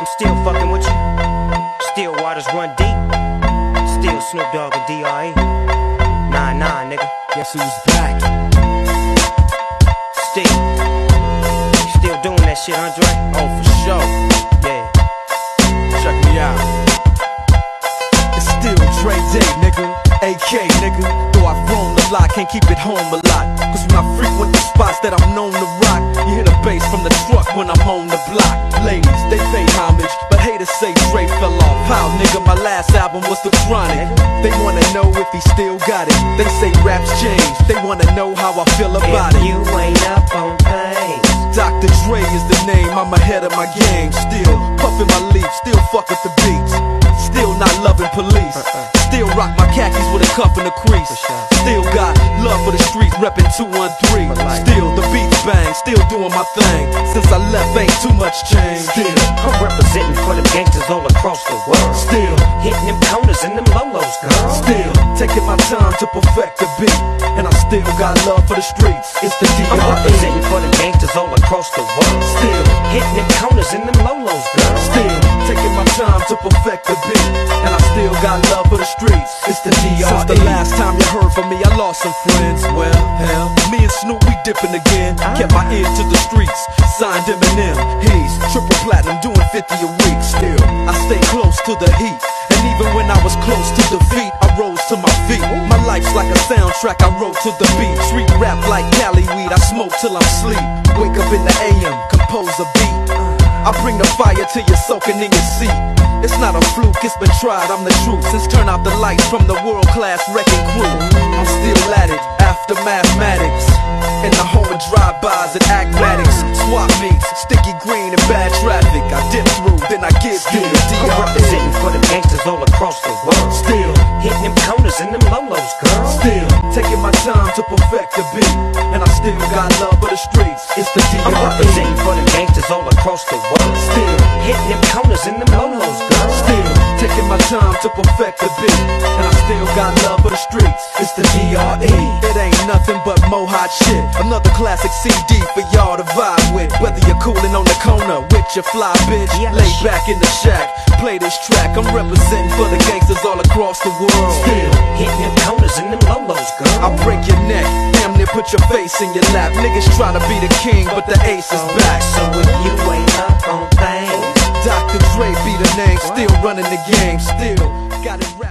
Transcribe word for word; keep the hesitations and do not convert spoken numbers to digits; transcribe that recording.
I'm still fucking with you. Still waters run deep. Still Snoop Dogg and D R E. Nah, nah, nigga. Guess who's back? Still. Still doing that shit, Andre? Oh, for sure. Yeah. Check me out. It's still Dre Day, nigga. A K, nigga. Though I've grown a lot, can't keep it home a lot. Cause when I frequent the spots that I'm known to rock, you hear the bass from the truck when I'm on the block. Ladies, they pay homage, but haters say Dre fell off. How, nigga, my last album was The Chronic. They wanna know if he still got it. They say raps change, they wanna know how I feel about if it. you ain't up on things, Doctor Dre is the name, I'm ahead of my game. Still puffin' my leaf, still fuck with the beats. Still not loving police. Still rock my khakis with a cuff and a crease. Still got love for the streets, reppin' two one three. Still the beats bang, still doing my thing. Since I left ain't too much change. Still I'm representing for them gangsters all across the world. Still hitting them corners and them lolos, girl. Still taking my time to perfect the beat. And I still got love for the streets. It's the D R E. I'm representing for them gangsters all across the world. Still hitting them corners and them lolos, girl. Still taking my time to perfect the beat. And I still got love for the streets. It's the D R E. Since the last time you heard from me, I lost some friends. Well, hell, me and Snoop, we dipping again. Kept my ear to the streets, signed Eminem. He's triple platinum, doing fifty a week. Still, I stay close to the heat. And even when I was close to defeat, I rose to my feet. My life's like a soundtrack, I wrote to the beat. Street rap like Cali weed, I smoke till I'm sleep. Wake up in the A M, compose a beat. I bring the fire till you're soaking in your seat. It's not a fluke, it's been tried, I'm the truth. Since turn out the lights from the world-class wrecking crew, I'm still at it, after mathematics. In the home of drive-bys and acmatics, swap meets, sticky green and bad traffic. I dip through, then I give you the D R E. I'm representing for them gangsters all across the world. Still hitting them corners and them lolos, girl. Still taking my time to perfect the beat. And I still got love for the streets. It's the D R E. I'm representing for them gangsters all across the world. Still hitting them corners and them lolos, girl. Still taking my time to perfect the beat. And I still got love for the streets. It's the D R E. It ain't nothing but mo hot shit. Another classic C D for y'all to vibe with. Whether you're coolin' on the corner with your fly bitch, yes. lay back in the shack, play this track. I'm representing for the gangsters all across the world. Still hitting them corners and them lolos, girl. I'll break your neck, damn near put your face in your lap. Niggas try to be the king, but the ace is back. So if you ain't up on things, Doctor Dre be the name, still running the game, still got it wrapped.